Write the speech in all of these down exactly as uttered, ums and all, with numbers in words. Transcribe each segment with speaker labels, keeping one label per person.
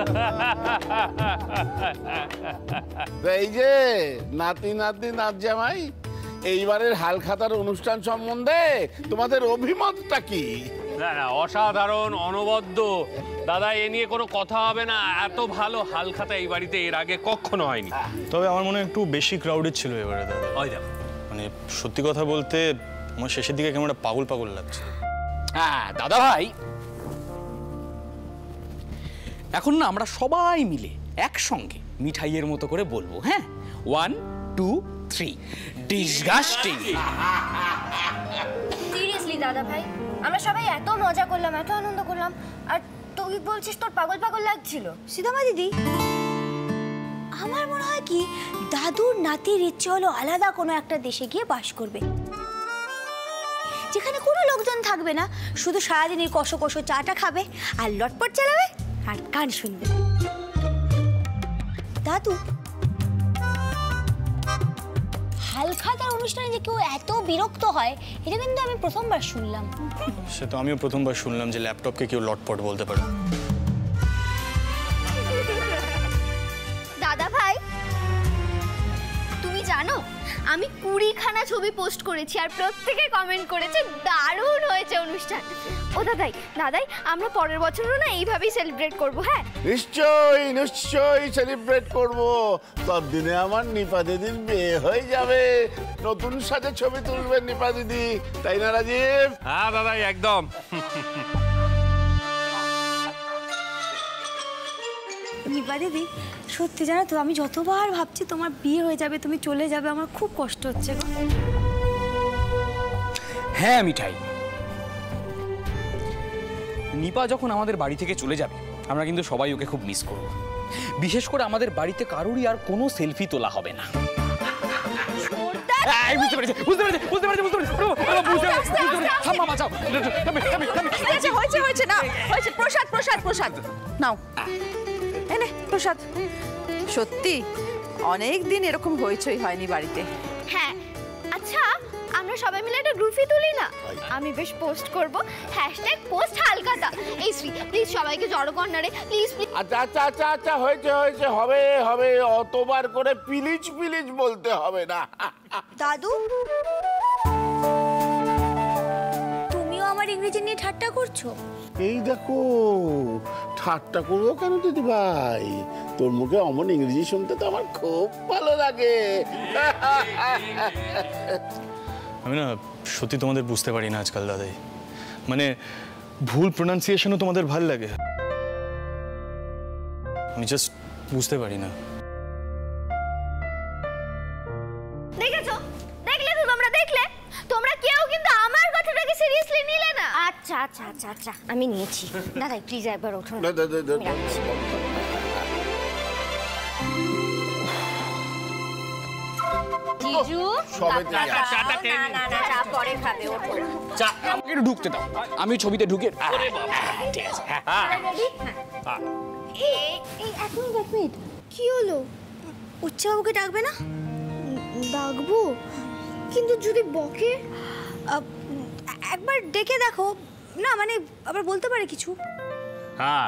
Speaker 1: এই যে নাতি নাতি নাচ জামাই, এইবারের হালখাতার অনুষ্ঠান সম্বন্ধে তোমাদের অভিমতটা কি?
Speaker 2: না না, অসাধারণ, অনবদ্য দাদা, এ নিয়ে কোনো কথা হবে না। এত ভালো হালখাতা এই বাড়িতে এর আগে কখনো হয়নি।
Speaker 3: তবে আমার মনে হয় একটু বেশি ক্রাউডেড ছিল এবারে দাদা।
Speaker 2: ওই দেখো,
Speaker 3: মানে সত্যি কথা বলতে আমার শেষের দিকে কেমন একটা পাগল পাগল লাগছে।
Speaker 4: হ্যাঁ দাদা ভাই, এখন না আমরা সবাই মিলে একসঙ্গে মিঠাইয়ের মতো করে বলবো। হ্যাঁ, one two three, disgusting.
Speaker 5: Seriously দাদা ভাই, আমরা সবাই এত মজা করলাম, এত আনন্দ করলাম, আর তুই বলছিস তোর পাগল পাগল লাগছিল?
Speaker 6: সীতামা দিদি, আমার মনে হয় কি দাদুর নাতির ইচ্ছে হলো আলাদা কোনো একটা দেশে গিয়ে বাস করবে, যেখানে কোনো লোকজন থাকবে না, শুধু সারাদিন এই কষো কষো চাটা খাবে আর লটপট চালাবে আর গান শুনবে। দাদু, হালখাতার অনুষ্ঠানে যে কেউ এত বিরক্ত হয়, এটা কিন্তু আমি প্রথমবার শুনলাম।
Speaker 3: সে তো আমিও প্রথমবার শুনলাম যে ল্যাপটপকে কেউ লটপট বলতে পারে।
Speaker 5: দাদা ভাই, তুমি জানো আমি কুড়িখানা ছবি পোস্ট করেছি আর প্রত্যেকে কমেন্ট করেছে দারুণ হয়েছে অনুষ্ঠান। ও দাদাই দাদাই, আমরা পরের বছরও না এইভাবেই সেলিব্রেট করব। হ্যাঁ
Speaker 1: নিশ্চয়ই নিশ্চয়ই সেলিব্রেট করব। ততদিনে আমার নিপা দিদির বিয়ে হয়ে যাবে, নতুন সাজে ছবি তুলবেন নিপা দিদি, তাই না রাজীব?
Speaker 2: হ্যাঁ দাদাই, একদম।
Speaker 6: নিপা দিদি, সত্যি জানো তো, আমি যতবার ভাবছি তোমার বিয়ে হয়ে যাবে, তুমি চলে যাবে, আমার খুব কষ্ট হচ্ছে গো।
Speaker 4: হ্যাঁ মিঠাই, নিপা যখন আমাদের বাড়ি থেকে চলে যাবে, আমরা কিন্তু সবাই ওকে খুব মিস করব। বিশেষ করে আমাদের বাড়িতে কারোরই আর কোনো সেলফি তোলা হবে না। বুঝতে পেরেছি বুঝতে পেরেছি বুঝতে পেরেছি বুঝতে পেরেছি
Speaker 7: হয়েছে হয়েছে না হয়েছে। প্রসাদ প্রসাদ প্রসাদ নাও, এনে প্রসাদ। সত্যি অনেক দিন এরকম হইচই হয়নি বাড়িতে।
Speaker 5: হ্যাঁ, আচ্ছা আমরা সবাই মিলে একটা গ্রুপই তুলি না? আমি বেশ পোস্ট করব, হ্যাশট্যাগ পোস্ট হালখাতা। এই শ্রী প্লিজ সবাইকে জড়ো কর না রে, প্লিজ প্লিজ।
Speaker 1: আচ্ছা আচ্ছা আচ্ছা আচ্ছা হয়েছে হয়েছে, হবে হবে, অতবার করে প্লিজ প্লিজ বলতে হবে না।
Speaker 6: দাদু, তুমিও আমার ইংরেজি নিয়ে ঠাট্টা করছো?
Speaker 1: এই দেখো, ঠাট্টা করবো কেন দিদি ভাই? তোর মুখে অমন ইংরেজি শুনতে তো আমার খুব ভালো লাগে।
Speaker 3: আমি না সত্যি তোমাদের বুঝতে পারি না আজকাল দাদাই, মানে ভুল প্রোনাউন্সিয়েশনও তোমাদের ভাল লাগে, আমি জাস্ট বুঝতে পারি না।
Speaker 5: দেখেছো, দেখলে তো তোমরা, দেখলে তোমরা কেউ কিন্তু আমার কথাটাকে সিরিয়াসলি নিলে না। আচ্ছা আচ্ছা আচ্ছা আচ্ছা, আমি নিয়েছি। দাদাই প্লিজ একবার ওঠো না। জিজু, না না না, চা পরে খাবে, ওঠো।
Speaker 4: চা আমাকে একটু ঢুকতে দাও, আমি ছবিতে ঢুকে। ঠিক আছে,
Speaker 6: এই এক মিনিট এক মিনিট, কি হলো? উচ্চবাবুকে ডাকবে না?
Speaker 5: ডাকবো, কিন্তু যদি বকে?
Speaker 6: একবার ডেকে দেখো না, মানে আবার বলতে পারে কিছু।
Speaker 2: হ্যাঁ,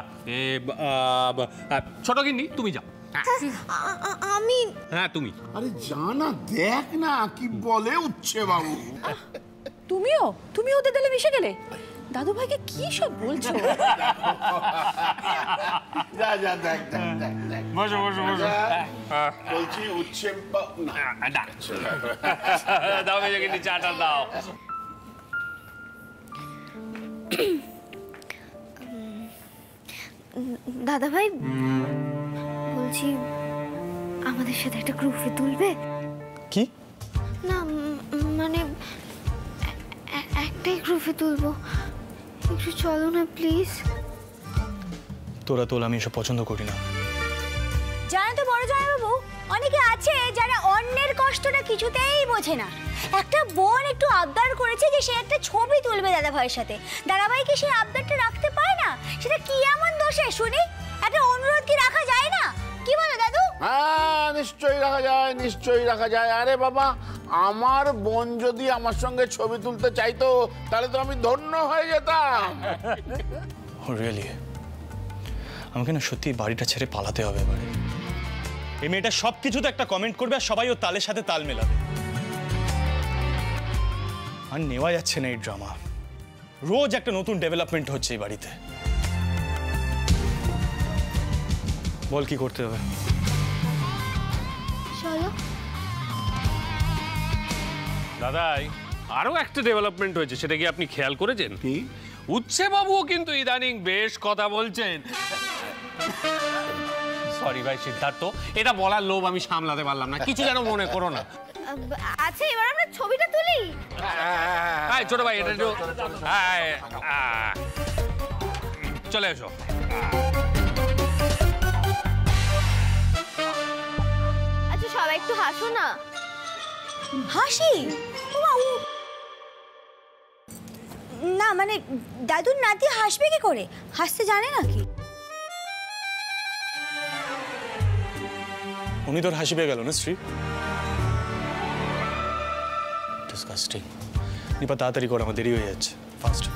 Speaker 2: ছোট গিন্নি তুমি যাও।
Speaker 5: আমি?
Speaker 2: হ্যাঁ তুমি।
Speaker 1: আরে জানা, দেখ না কি বলে উচ্ছে বাবু।
Speaker 7: তুমিও তুমিও ওদের দলে মিশে গেলে? দাদু ভাইকে কি সব বলছো?
Speaker 1: যা যা, দেখ দেখ দেখ দেখ।
Speaker 2: বসো বসো বসো।
Speaker 1: বলছি উচ্ছে না,
Speaker 2: দাও মেজো গিন্নি, চাটা দাও।
Speaker 5: দাদা ভাই বলছি, আমাদের সাথে একটা গ্রুপে তুলবে?
Speaker 3: কি
Speaker 5: না মানে একটাই গ্রুপে তুলবো, একটু চলো না প্লিজ।
Speaker 3: তোরা তোল, আমি এসব পছন্দ করি না।
Speaker 6: জানো তো বড় জামাইবাবু, অনেকে আছে যারা অন্যের কষ্টটা কিছুতেই বোঝে না। একটা বোন একটু আবদার করেছে যে সে একটা ছবি তুলবে দাদা ভাইয়ের সাথে, দাদা ভাই কি সেই আবদারটা রাখতে পায় না? সেটা কি এমন দোষে শুনি? একটা অনুরোধ কি রাখা যায় না? কি বলো দাদু?
Speaker 1: হ্যাঁ নিশ্চয়ই রাখা যায়, নিশ্চয়ই রাখা যায়। আরে বাবা, আমার বোন যদি আমার সঙ্গে ছবি তুলতে চাইতো তাহলে তো আমি ধন্য হয়ে যেতাম।
Speaker 3: রিয়েলি আমাকে না সত্যি বাড়িটা ছেড়ে পালাতে হবে এবারে। এই মেয়েটা সব কিছুতে একটা কমেন্ট করবে আর সবাই ওর তালের সাথে তাল মেলাবে। আর নেওয়া যাচ্ছে না এই ড্রামা। রোজ একটা নতুন ডেভেলপমেন্ট হচ্ছে এই বাড়িতে। বল কি করতে হবে?
Speaker 5: চলো।
Speaker 2: দাদাই আরো একটা ডেভেলপমেন্ট হয়েছে, সেটা কি আপনি খেয়াল করেছেন?
Speaker 1: কি?
Speaker 2: উচ্ছে বাবুও কিন্তু ইদানিং বেশ কথা বলছেন। সরি ভাই সিদ্ধার্থ, এটা বলার লোভ আমি সামলাতে পারলাম না, কিছু যেন মনে করো না।
Speaker 5: আচ্ছা এবার আমরা ছবিটা তুলি।
Speaker 2: হ্যাঁ ছোট ভাই, এটা একটু চলে এসো।
Speaker 5: আচ্ছা সবাই একটু হাসো না।
Speaker 6: হাসি? না মানে দাদুর নাতি হাসবে কি করে? হাসতে জানে নাকি?
Speaker 3: উনি তোর হাসি পেয়ে গেল না শ্রী? ডিসকাস্টিং। নিপা তাড়াতাড়ি কর, আমার দেরি হয়ে যাচ্ছে। ফাস্ট।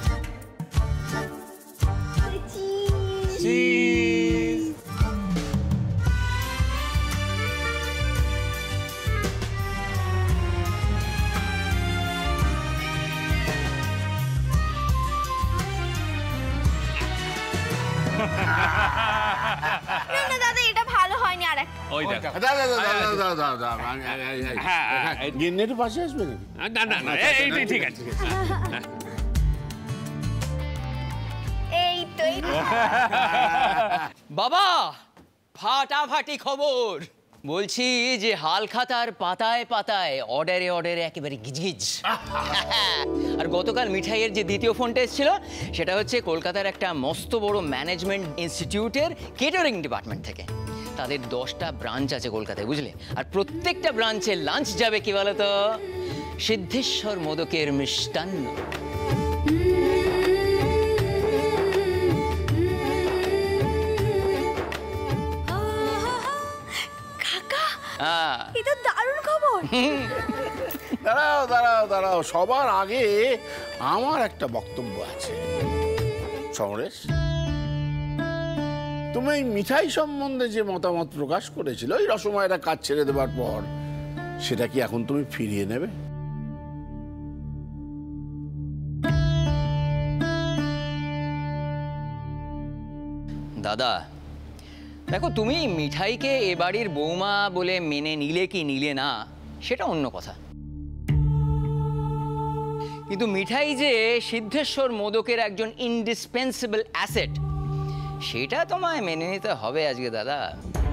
Speaker 5: না দাদা এটা ভালো হয়নি, আর একটা।
Speaker 2: ওই দেখ।
Speaker 1: দাদা দাদা দাদা দাদা দাদা গিন্নের পাশে আসবে নাকি?
Speaker 2: না না না, এইটাই ঠিক আছে।
Speaker 5: এই তো এই তো।
Speaker 4: বাবা ফাটাফাটি খবর বলছি যে হালখাতার পাতায় পাতায় অর্ডারে অর্ডারে একেবারে গিজগিজ। আর গতকাল মিঠাইয়ের যে দ্বিতীয় ফোনটা এসেছিল সেটা হচ্ছে কলকাতার একটা মস্ত বড় ম্যানেজমেন্ট ইনস্টিটিউটের কেটারিং ডিপার্টমেন্ট থেকে। তাদের দশটা ব্রাঞ্চ আছে কলকাতায়, বুঝলে? আর প্রত্যেকটা ব্রাঞ্চে লাঞ্চ যাবে কি বলতো, সিদ্ধেশ্বর মোদকের মিষ্টান্ন।
Speaker 6: এটা দারুণ খবর।
Speaker 1: দাঁড়াও দাঁড়াও দাঁড়াও, সবার আগে আমার একটা বক্তব্য আছে। সমরেশ, তুমি এই মিঠাই সম্বন্ধে যে মতামত প্রকাশ করেছিল এই রসময়টা কাজ ছেড়ে দেবার পর, সেটা কি এখন তুমি ফিরিয়ে নেবে?
Speaker 4: দাদা দেখো, তুমি মিঠাইকে এ বাড়ির বৌমা বলে মেনে নিলে কি নিলে না সেটা অন্য কথা, কিন্তু মিঠাই যে সিদ্ধেশ্বর মোদকের একজন ইনডিসপেন্সেবল অ্যাসেট সেটা তোমায় মেনে নিতে হবে আজকে দাদা।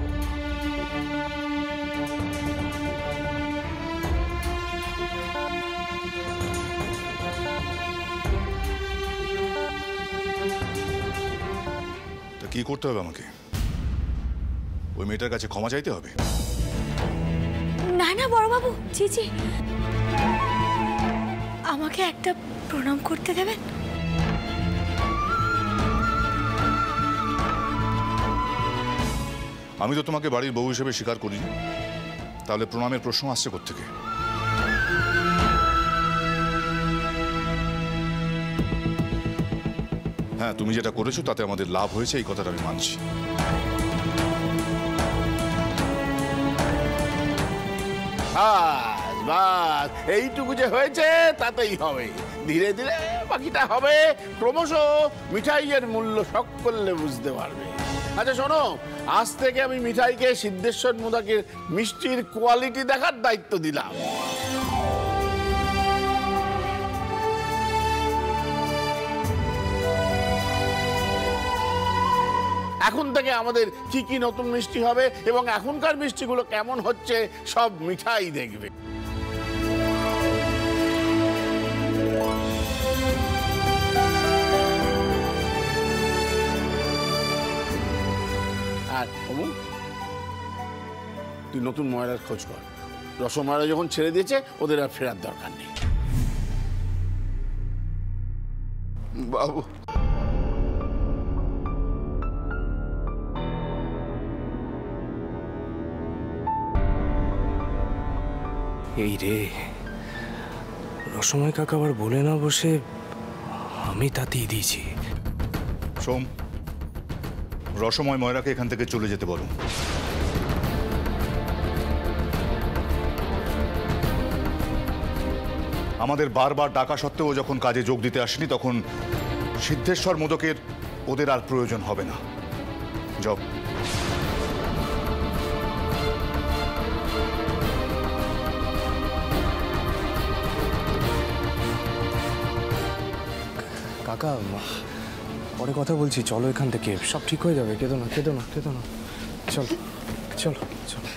Speaker 8: তা কি করতে হবে আমাকে? ওই মেয়েটার কাছে ক্ষমা চাইতে হবে?
Speaker 6: না না বড়বাবু, জি জি, আমাকে একটা প্রণাম করতে দেবেন?
Speaker 8: আমি তো তোমাকে বাড়ির বউ হিসেবে স্বীকার করিনি, তাহলে প্রণামের প্রশ্ন আসছে কোত্থেকে? হ্যাঁ, তুমি যেটা করেছো তাতে আমাদের লাভ হয়েছে, এই কথাটা আমি মানছি।
Speaker 1: বাস বাস, এইটুকু যে হয়েছে তাতেই হবে। ধীরে ধীরে বাকিটা হবে। ক্রমশ মিঠাইয়ের মূল্য সকলে বুঝতে পারবে। আচ্ছা শোনো, আজ থেকে আমি মিঠাইকে সিদ্ধেশ্বর মোদকের মিষ্টির কোয়ালিটি দেখার দায়িত্ব দিলাম। এখন থেকে আমাদের কি কি নতুন মিষ্টি হবে এবং এখনকার মিষ্টিগুলো কেমন হচ্ছে সব মিঠাই দেখবে। আর অমু, তুই নতুন ময়রার খোঁজ কর। রসময়রা যখন ছেড়ে দিয়েছে ওদের আর ফেরার দরকার নেই।
Speaker 8: বাবু,
Speaker 9: এই রে, রসময় কাকা আবার বলে না বসে আমি তাতেই দিয়েছি।
Speaker 8: সোম, রসময় ময়রাকে এখান থেকে চলে যেতে বলো। আমাদের বারবার ডাকা সত্ত্বেও যখন কাজে যোগ দিতে আসেনি, তখন সিদ্ধেশ্বর মোদকের ওদের আর প্রয়োজন হবে না। যাও।
Speaker 9: কাকা পরে কথা বলছি, চলো এখান থেকে, সব ঠিক হয়ে যাবে। কেঁদো না কেঁদো না কেঁদো না, চলো চলো চলো।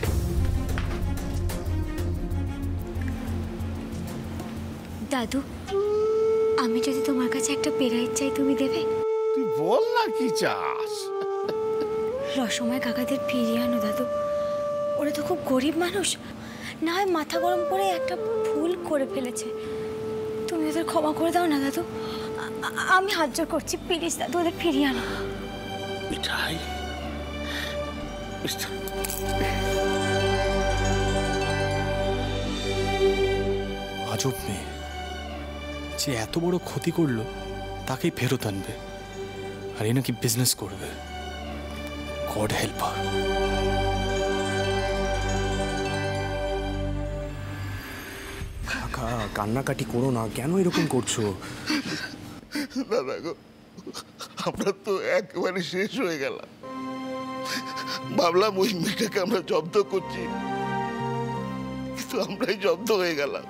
Speaker 6: দাদু, আমি যদি তোমার কাছে একটা পেরাইত চাই, তুমি দেবে?
Speaker 1: তুই বল না কি চাস।
Speaker 6: রসময় কাকাদের ফিরিয়ে আনো দাদু, ওরা তো খুব গরিব মানুষ, না হয় মাথা গরম করে একটা ভুল করে ফেলেছে, তুমি ওদের ক্ষমা করে দাও না দাদু। আ- আমি হাত জোর করছি, প্লিজ দাদু, ওদের ফিরিয়ে আনো।
Speaker 1: মিঠাই, মিঠাই।
Speaker 3: আজব মেয়ে, যে এত বড় ক্ষতি করলো তাকেই ফেরত আনবে, আর এই নাকি বিজনেস করবে। God help her.
Speaker 9: কাকা কান্নাকাটি করো না, কেন এরকম করছো?
Speaker 1: দাদা গো, আমরা তো একেবারে শেষ হয়ে গেলাম। ভাবলাম ওই মেয়েটাকে আমরা জব্দ করছি, কিন্তু আমরাই জব্দ হয়ে গেলাম।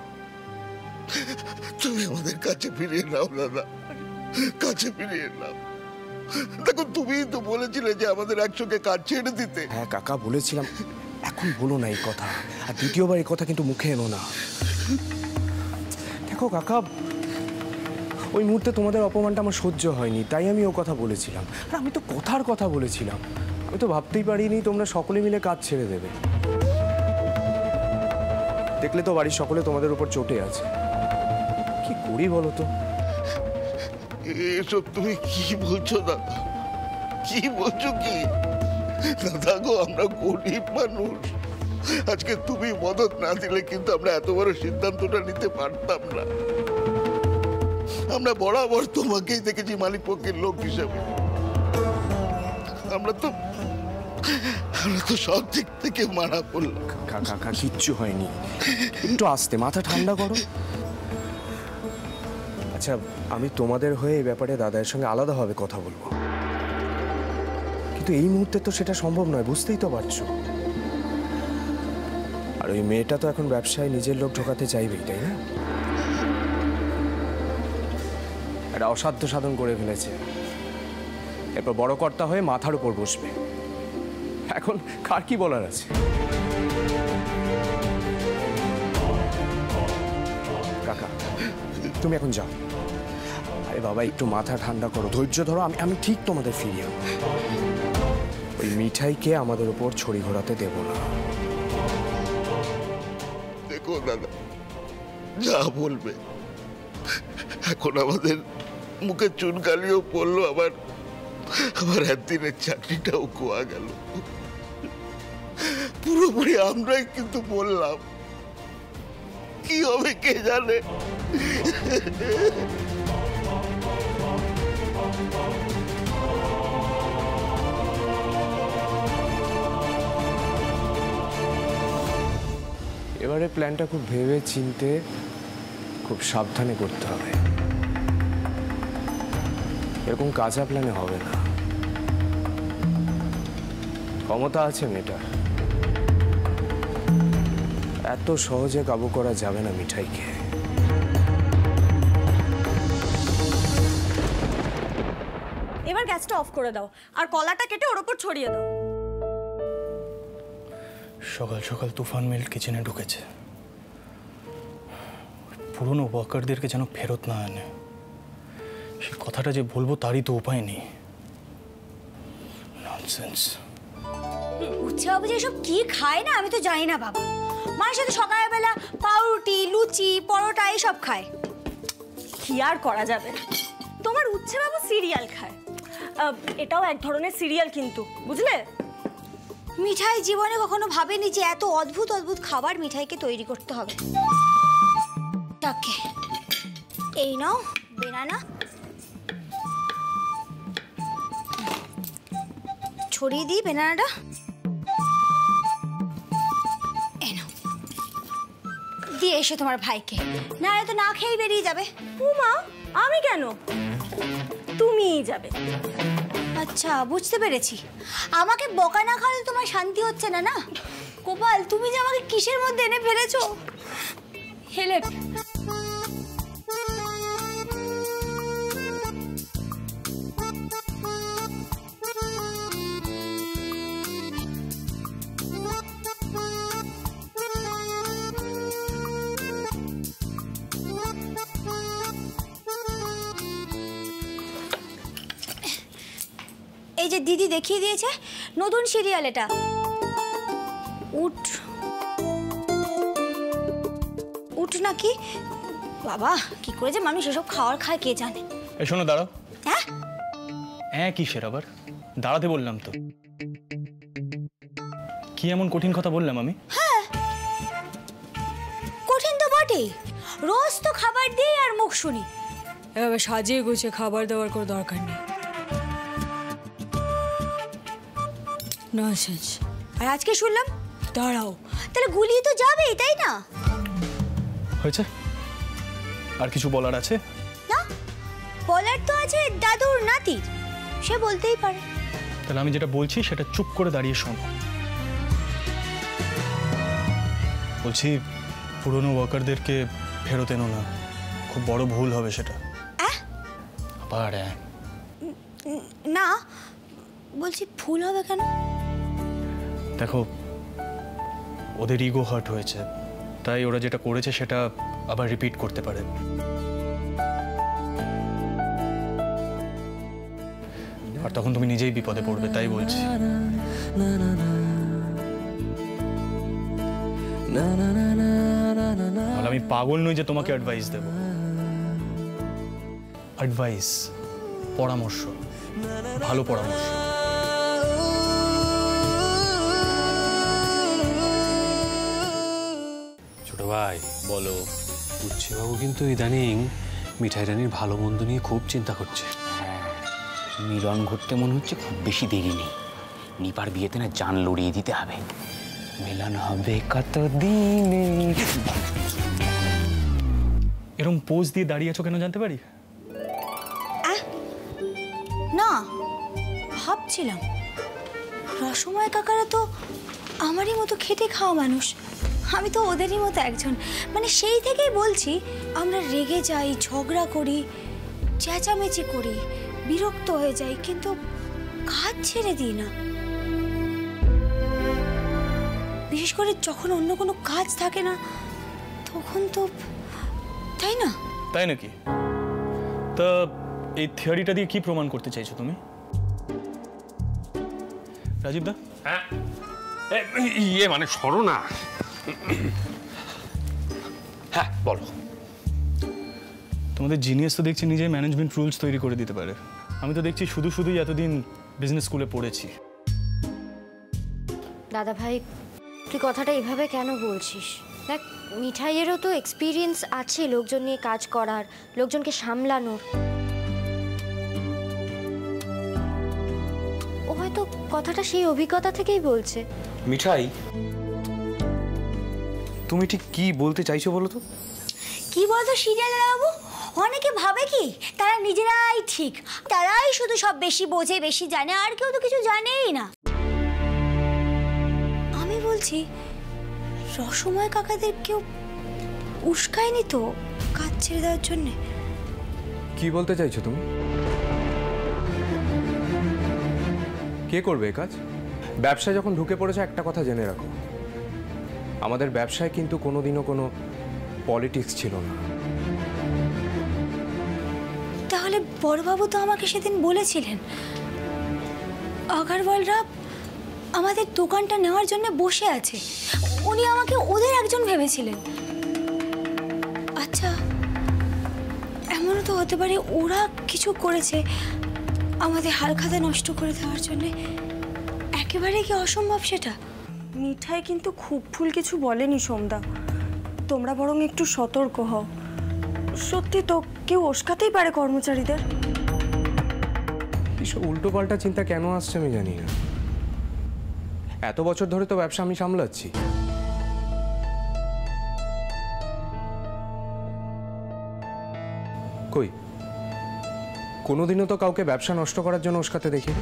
Speaker 1: তুমি আমাদের কাছে ফিরিয়ে নাও দাদা, কাছে ফিরিয়ে নাও। দেখো, তুমি তো বলেছিলে যে আমাদের একসঙ্গে কাজ ছেড়ে দিতে।
Speaker 9: হ্যাঁ কাকা বলেছিলাম, এখন বলো না এই কথা, আর দ্বিতীয়বার এই কথা কিন্তু মুখে এনো না। দেখো কাকা, ওই মুহূর্তে তোমাদের অপমানটা আমার সহ্য হয়নি, তাই আমি ও কথা বলেছিলাম। আর আমি তো কথার কথা বলেছিলাম, আমি তো ভাবতেই পারিনি তোমরা সকলে মিলে কাজ ছেড়ে দেবে। দেখলে তো বাড়ির সকলে তোমাদের উপর চটে আছে, কি করি বলো তো?
Speaker 1: এসব তুমি কি বলছো দাদা? কি বলছো কি? দাদা গো, আমরা গরিব মানুষ। আজকে তুমি মদত না দিলে কিন্তু আমরা এত বড় সিদ্ধান্তটা নিতে পারতাম না। আমরা বরাবর তোমাকেই দেখেছি মালিক পক্ষের লোক হিসাবে। আমরা তো আমরা তো সব দিক থেকে মারা পড়লাম।
Speaker 9: কাকা কাকা কিচ্ছু হয়নি, একটু আস্তে, মাথা ঠান্ডা করো। আচ্ছা, আমি তোমাদের হয়ে এই ব্যাপারে দাদার সঙ্গে আলাদাভাবে কথা বলবো, কিন্তু এই মুহূর্তে তো সেটা সম্ভব নয়, বুঝতেই তো পারছো। আর ওই মেয়েটা তো এখন ব্যবসায় নিজের লোক ঢোকাতে চাইবেই, তাই না? একটা অসাধ্য সাধন করে ফেলেছে, এরপর বড় কর্তা হয়ে মাথার উপর বসবে। এখন কার কি বলার আছে? কাকা, তুমি এখন যাও। আরে বাবা, একটু মাথা ঠান্ডা করো, ধৈর্য ধরো, আমি আমি ঠিক তোমাদের ফিরিয়ে আনবো। ওই মিঠাইকে আমাদের উপর ছড়ি ঘোরাতে দেব না।
Speaker 1: দেখো দাদা, যা বলবে। এখন আমাদের মুখে চুনকালিও পড়লো, আবার আবার একদিনের চাকরিটাও খোয়া গেল। পুরোপুরি আমরাই কিন্তু বললাম, কি হবে কে জানে।
Speaker 9: এবারে প্ল্যানটা খুব ভেবে চিনতে, খুব সাবধানে করতে হবে। এরকম কাঁচা প্ল্যানে হবে না। ক্ষমতা আছে মেয়েটার, এত সহজে কাবু করা যাবে না মিঠাইকে।
Speaker 6: এবার গ্যাসটা অফ করে দাও, আর কলাটা কেটে ওর ওপর ছড়িয়ে দাও।
Speaker 3: সকাল সকাল তুফান মিল কিচেনে ঢুকেছে, পুরনো ওয়ার্কারদেরকে যেন ফেরত না আনে। সে কথাটা যে বলবো তারই তো উপায় নেই। ননসেন্স।
Speaker 6: উচ্ছে বাবু যে এসব কি খায় না আমি তো জানি না বাবা। মায়ের সাথে সকালবেলা পাউরুটি, লুচি, পরোটা এইসব খায়।
Speaker 10: কি আর করা যাবে, তোমার উচ্ছে বাবু সিরিয়াল খায়। আহ, এটাও এক ধরনের সিরিয়াল কিন্তু, বুঝলে?
Speaker 6: মিঠাই জীবনে কখনো ভাবেনি যে এত অদ্ভুত অদ্ভুত খাবার মিঠাইকে তৈরি করতে হবে। তাকে এই নাও বেনানা, ছড়িয়ে দিই বেনানাটা। এই নাও, দিয়ে এসো তোমার ভাইকে, না তো না খেয়েই বেরিয়ে যাবে।
Speaker 10: উমা, আমি কেন? তুমিই যাবে।
Speaker 6: আচ্ছা, বুঝতে পেরেছি। আমাকে বকা না খাওয়ালে তোমার শান্তি হচ্ছে না না? গোপাল, তুমি যে আমাকে কিসের মধ্যে এনে ফেলেছো! হেলে এই যে দিদি দেখিয়ে দিয়েছে নতুন সিরিয়াল, এটা উঠ উঠ নাকি বাবা, কি করে যে মানুষ এসব খাওয়ার খায় কে জানে।
Speaker 3: এই শোনো, দাঁড়াও।
Speaker 6: হ্যাঁ
Speaker 3: হ্যাঁ কিসের আবার? দাঁড়াতে বললাম তো। কি এমন কঠিন কথা বললাম আমি?
Speaker 6: হ্যাঁ, কঠিন তো বটেই। রোজ তো খাবার দিই আর মুখ শুনি, এভাবে সাজিয়ে গুছিয়ে খাবার দেওয়ার কোনো দরকার নেই। ননসেন্স। আর আজকে শুনলাম দাঁড়াও, তাহলে গুলিয়ে তো যাবেই, তাই না?
Speaker 3: হয়েছে? আর কিছু বলার আছে?
Speaker 6: না, বলার তো আছে দাদুর নাতির, সে বলতেই পারে।
Speaker 3: তাহলে আমি যেটা বলছি সেটা চুপ করে দাঁড়িয়ে শোনো। বলছি, পুরনো ওয়ার্কারদেরকে ফেরত এনো না, খুব বড় ভুল হবে সেটা। আবার
Speaker 6: না, বলছি ভুল হবে কেন?
Speaker 3: দেখো, ওদের ইগো হার্ট হয়েছে, তাই ওরা যেটা করেছে সেটা আবার রিপিট করতে পারে। আর তখন তুমি নিজেই বিপদে পড়বে, তাই বলছি। আর আমি পাগল নই যে তোমাকে অ্যাডভাইস দেব। অ্যাডভাইস, পরামর্শ, ভালো পরামর্শ।
Speaker 2: ছোট ভাই বলো, উচ্ছেবাবু কিন্তু ইদানিং মিঠাই রানীর ভালো মন্দ নিয়ে খুব চিন্তা করছে।
Speaker 4: হ্যাঁ, মিলন ঘটতে মনে হচ্ছে খুব বেশি দেরি নেই। নিপার বিয়েতে না জান লড়িয়ে দিতে হবে। মিলন হবে কত দিনে।
Speaker 3: এরকম পোজ দিয়ে দাঁড়িয়ে আছো কেন জানতে পারি?
Speaker 6: না, ভাবছিলাম রসময় কাকারা তো আমারই মতো খেটে খাওয়া মানুষ, আমি তো ওদেরই মতো একজন। মানে সেই থেকেই বলছি, আমরা রেগে যাই, ঝগড়া করি, চেঁচামেচি করি, বিরক্ত হয়ে যাই, কিন্তু কাজ ছেড়ে দিই না। বিশেষ করে যখন অন্য কোনো কাজ থাকে না, তখন তো, তাই না?
Speaker 3: তাই নাকি? তা এই থিওরিটা দিয়ে কি প্রমাণ করতে চাইছো তুমি, রাজীব দা?
Speaker 2: হ্যাঁ, ইয়ে মানে সরো না। হ্যাঁ বলো।
Speaker 3: তোমাদের জিনিয়াস তো দেখছি নিজেই ম্যানেজমেন্ট রুলস তৈরি করে দিতে পারে। আমি তো দেখছি শুধু শুধুই এতদিন বিজনেস স্কুলে পড়েছি।
Speaker 5: দাদা ভাই, তুই কথাটা এভাবে কেন বলছিস? দেখ, মিঠাইয়েরও তো এক্সপিরিয়েন্স আছে লোকজন নিয়ে কাজ করার, লোকজনকে সামলানোর। ও হয়তো কথাটা সেই অভিজ্ঞতা থেকেই বলছে।
Speaker 9: মিঠাই, তুমি ঠিক কি বলতে চাইছো বলো তো?
Speaker 6: কি বলতো সিরিয়াল বাবু, অনেকে ভাবে কি তারা নিজেরাই ঠিক, তারাই শুধু সব বেশি বোঝে, বেশি জানে, আর কেউ তো কিছু জানেই না। আমি বলছি, রসময় কাকাদের কেউ উস্কায়নি তো কাজ ছেড়ে দেওয়ার জন্যে?
Speaker 9: কি বলতে চাইছো তুমি? কে করবে এই কাজ? ব্যবসায় যখন ঢুকে পড়েছো, একটা কথা জেনে রাখো, আমাদের ব্যবসায় কিন্তু কোনোদিনও কোনো পলিটিক্স ছিল না।
Speaker 6: তাহলে বড়বাবু তো আমাকে সেদিন বলেছিলেন আগারওয়ালরা আমাদের দোকানটা নেওয়ার জন্য বসে আছে, উনি আমাকে ওদের একজন ভেবেছিলেন। আচ্ছা, এমনও তো হতে পারে ওরা কিছু করেছে আমাদের হালখাতা নষ্ট করে দেওয়ার জন্য। একেবারে কি অসম্ভব সেটা?
Speaker 10: মিঠাই কিন্তু খুব ভুল কিছু বলেনি সোমদা, তোমরা বরং একটু সতর্ক হও। সত্যি তো কেউ উস্কাতেই পারে কর্মচারীদের।
Speaker 9: এসব উল্টো পাল্টা চিন্তা কেন আসছে আমি জানি না। এত বছর ধরে তো ব্যবসা আমি সামলাচ্ছি। কই কোনোদিনও তো কাউকে ব্যবসা নষ্ট করার জন্য উস্কাতে দেখি।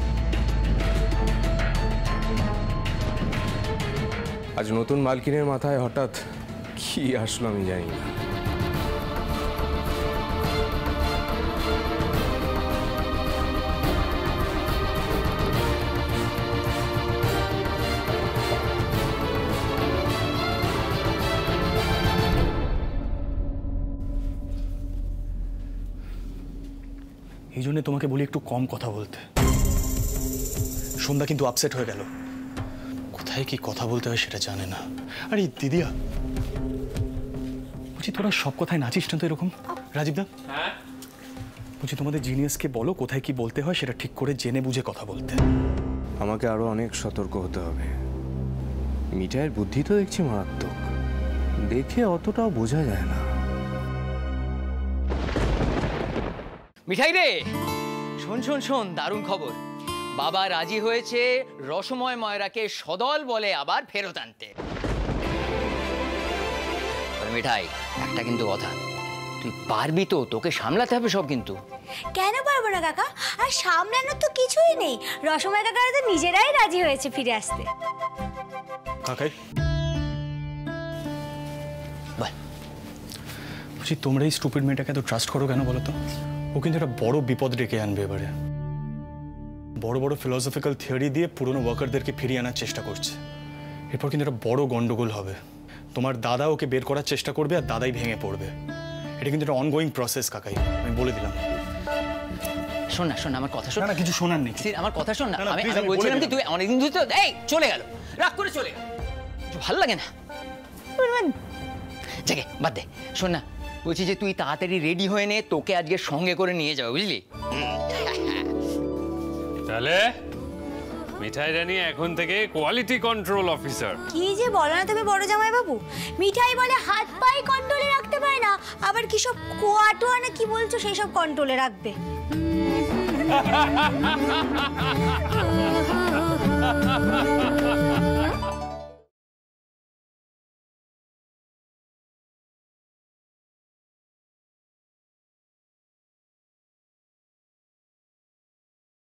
Speaker 9: আজ নতুন মালকিনের মাথায় হঠাৎ কি আসলো আমি জানি না।
Speaker 3: এই জন্য তোমাকে বলি একটু কম কথা বলতে। সন্ধ্যা কিন্তু আপসেট হয়ে গেল, কোথায় কি কথা বলতে হয় সেটা জানে না। আরে দিদিয়া, বলছি তোরা সব কথায় নাচিস না তো এরকম? রাজীবদা,
Speaker 2: হ্যাঁ
Speaker 3: বলছি তোমাদের জিনিয়াসকে বলো কোথায় কি বলতে হয় সেটা ঠিক করে জেনে বুঝে কথা বলতে।
Speaker 9: আমাকে আরো অনেক সতর্ক হতে হবে। মিঠাইয়ের বুদ্ধি তো দেখছি মারাত্মক, দেখে অতটাও বোঝা যায় না।
Speaker 4: মিঠাই রে, শোন শোন শোন, দারুণ খবর। বাবা রাজি হয়েছে রসময় ময়রাকে সদল বলে আবার ফেরত আনতে। মিঠাই, একটা কিন্তু কথা, তুই পারবি তো? তোকে সামলাতে হবে সব। কিন্তু
Speaker 6: কেন পারবো না কাকা? আর সামলানোর তো কিছুই নেই, রসময় কাকারা তো নিজেরাই রাজি হয়েছে ফিরে আসতে।
Speaker 3: কাকাই
Speaker 4: বল,
Speaker 3: বলছি তোমরা এই স্টুপিড মেয়েটাকে এত ট্রাস্ট করো কেন বলো তো? ও কিন্তু একটা বড় বিপদ ডেকে আনবে এবারে। বড় বড় ফিলসফিক্যাল থিওরি দিয়ে পুরনো ওয়ার্কারদেরকে ফিরিয়ে আনার চেষ্টা করছে। এরপর কিন্তু একটা বড় গন্ডগোল হবে। তোমার দাদা ওকে বের করার চেষ্টা করবে আর দাদাই ভেঙে পড়বে। এটা কিন্তু একটা অনগোয়িং প্রসেস কাকাই, আমি বলে দিলাম।
Speaker 4: শোন না, শোন আমার কথা শোন।
Speaker 3: না কিছু শোনার নেই,
Speaker 4: আমার কথা শোন না।
Speaker 3: না, না,
Speaker 4: আমি
Speaker 3: please,
Speaker 4: আমি
Speaker 3: আমি
Speaker 4: বলছিলাম
Speaker 3: বলে
Speaker 4: কি তুই অনেকদিন ধরে তো এই চলে গেল, রাগ করে চলে গেল, ভালো লাগে না। জাগে বাদ দে। শোন না, বলছি যে তুই তাড়াতাড়ি রেডি হয়ে নে, তোকে আজকে সঙ্গে করে নিয়ে যাবে, বুঝলি?
Speaker 2: তাহলে মিঠাই রানী এখন থেকে কোয়ালিটি কন্ট্রোল অফিসার।
Speaker 6: কি যে বলো না তুমি বড় জামাই বাবু, মিঠাই বলে হাত পায়ে কন্ট্রোলে রাখতে পারে না, আবার কি সব কোয়াটোয়া না কি বলছো সেই সব কন্ট্রোলে রাখবে।